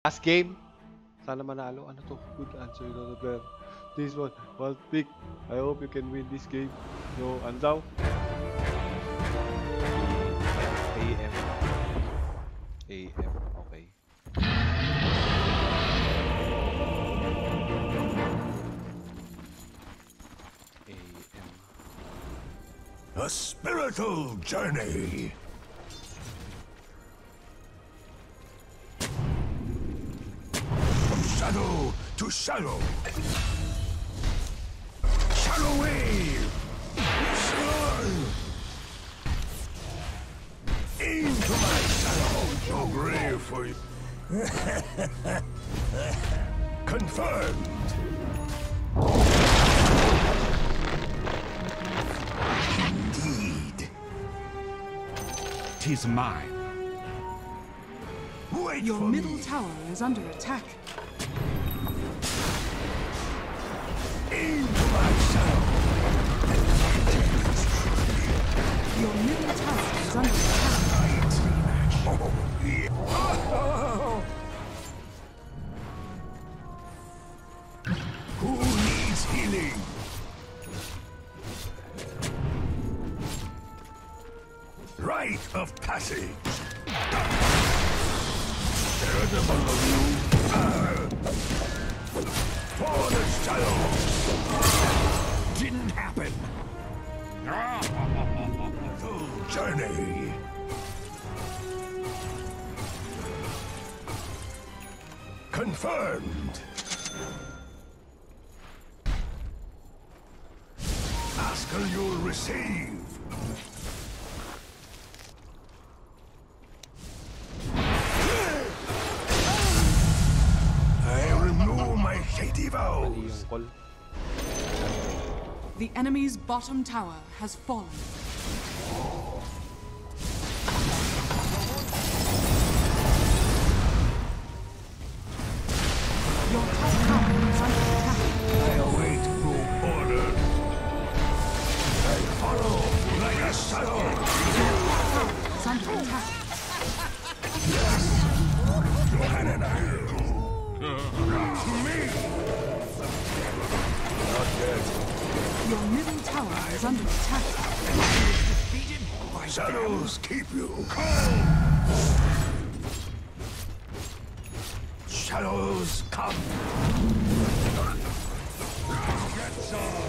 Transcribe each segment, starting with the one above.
Last game. Sana manalo. Ano to? Good answer. No, no, this one. Wild pick. I hope you can win this game. No, ano daw? AM. AM. Okay. AM. A spiritual journey. From shadow to shadow. Shadow wave. Into my shadow. No grave for you. Confirmed. Indeed. 'Tis mine. Wait Your for middle me. tower is under attack. Into my shadow. Your middle tower is under attack. Oh, yeah. Who needs healing? Rite of passage. For the shadows. Didn't happen. Full journey. Confirmed. Ask and you'll receive. I renew my shady vows. Mali yung call. The enemy's bottom tower has fallen. Your top tower is under attack. I await no order. I follow like a shadow. Is under attack. Johan and I. To me. Not yet. Your middle tower is under attack. Shadows keep you. Shadows come. Get some.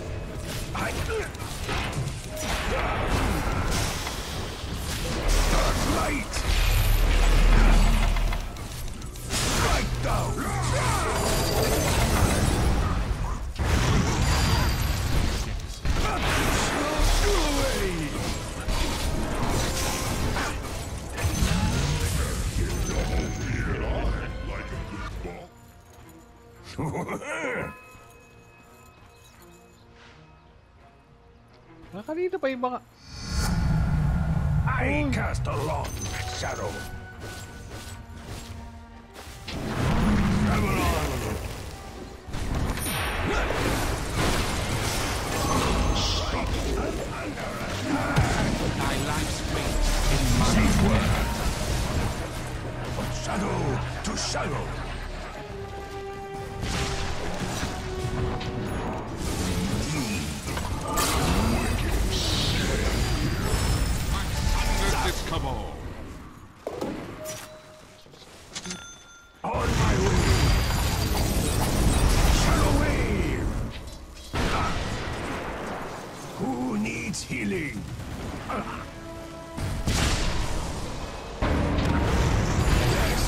Dark light. Right down. Kanina pa yung mga... I cast a long shadow. Travel on. Thy life's fate in mine. Safe word. From shadow to shadow. This come on. On my way. Shadow wave. Who needs healing? Yes.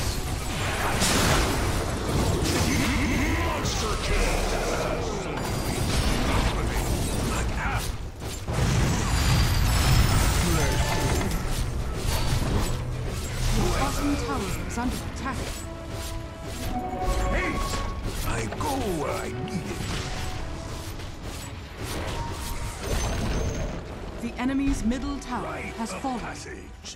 Monster kill. Your bottom tower is under attack. Hey, I go where I need it. The enemy's middle tower Rite has of fallen. passage.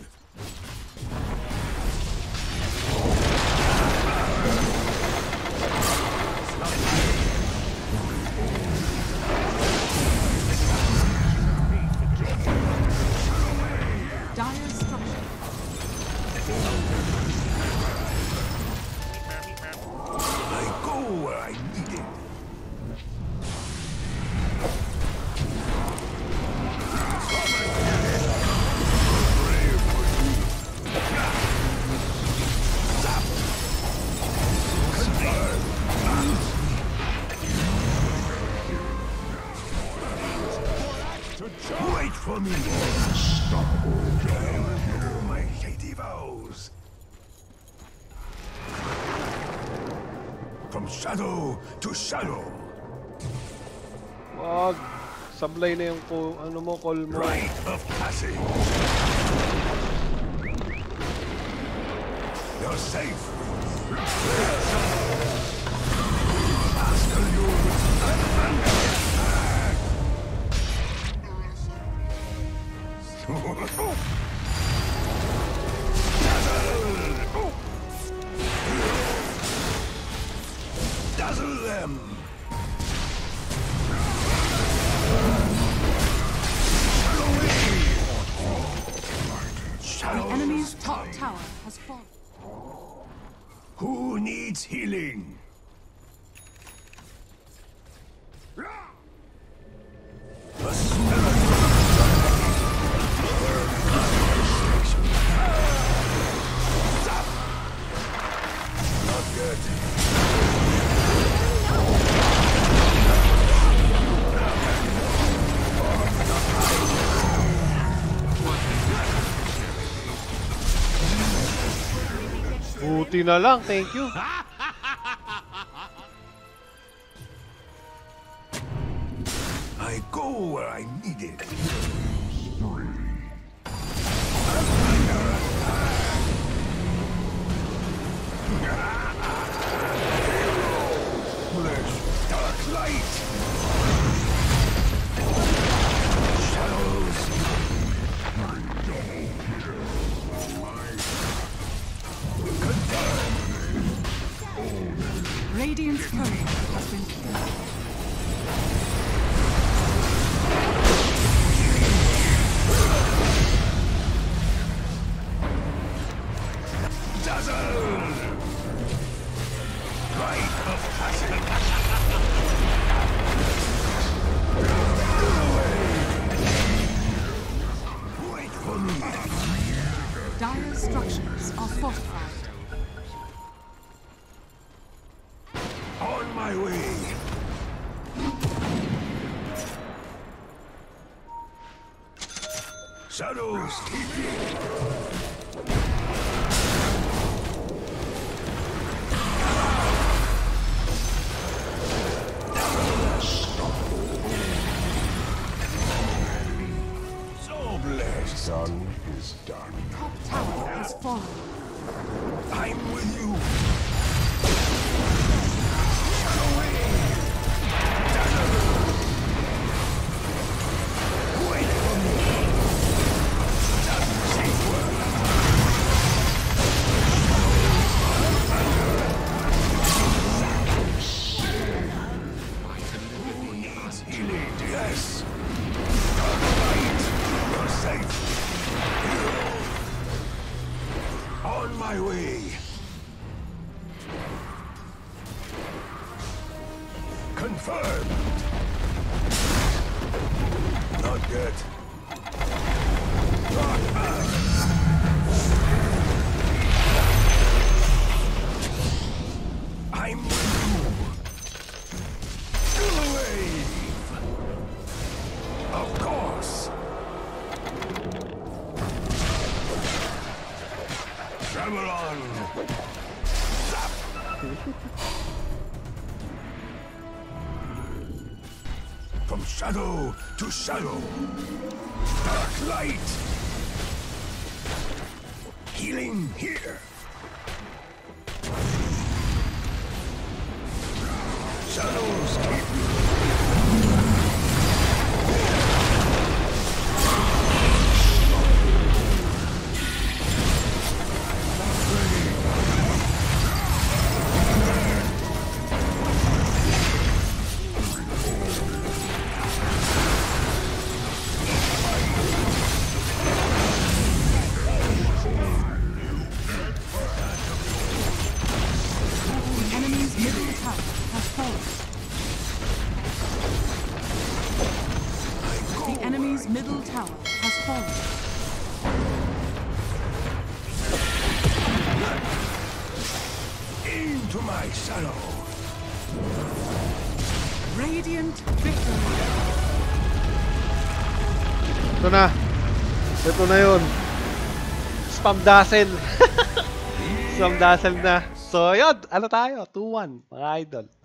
Dire structure. for me. Unstable. My shady vows. From shadow to shadow. Wag. Sablay na yung ano mo, call mo. Rite of passage. You're safe. Master you. Dazzle them. The enemy's top tower has fallen. Who needs healing? A skeleton. Not good. Buti na lang, thank you. I go where I need it. Dark light. Shadows. Radiant's courier has been killed. Dazzle! Rite of passage. Wait for me. Dire structures are fortified. On my way. Shadows keep you. So blessed. Done is done. Top tower has fallen. I'm with you. Wait for me. Safe word. Who needs healing? Yes. Dark light. You're safe. On my way. Confirmed. Not good. Dark earth. I'm with you. Still wave. Of course. Travel on. Zap. From shadow to shadow. Dark light. Healing here. Shadows keep you. The enemy's middle tower has fallen. The enemy's middle tower has fallen. Into my shadow. Radiant victory. Ito na. Ito na yun. Spam dazzle. Spam dazzle na. So, yun. Ano tayo? 2-1, mga idol.